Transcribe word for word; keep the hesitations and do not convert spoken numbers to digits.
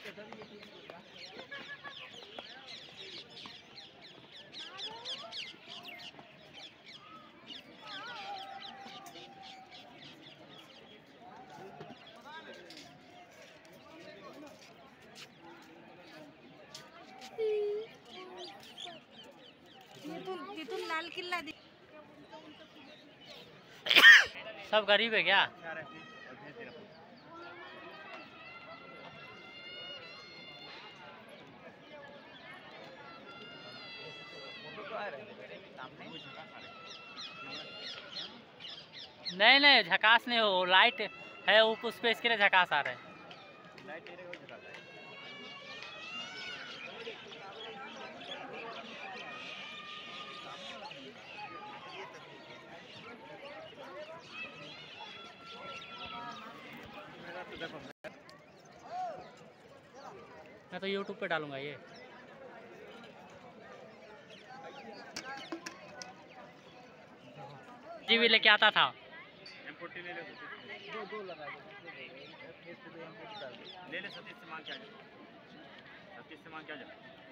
तिथून लाल किल्ला सब गरीब है क्या? नहीं नहीं झकास नहीं हो, लाइट है उस पे, इसके लिए झकास आ रहा है। मैं तो यूट्यूब पे डालूंगा ये। जी भी लेके आता था। ले ले दो दो लगा दो, ले ले सतीश से मांग के आ जा, सतीश से मांग के आ जा।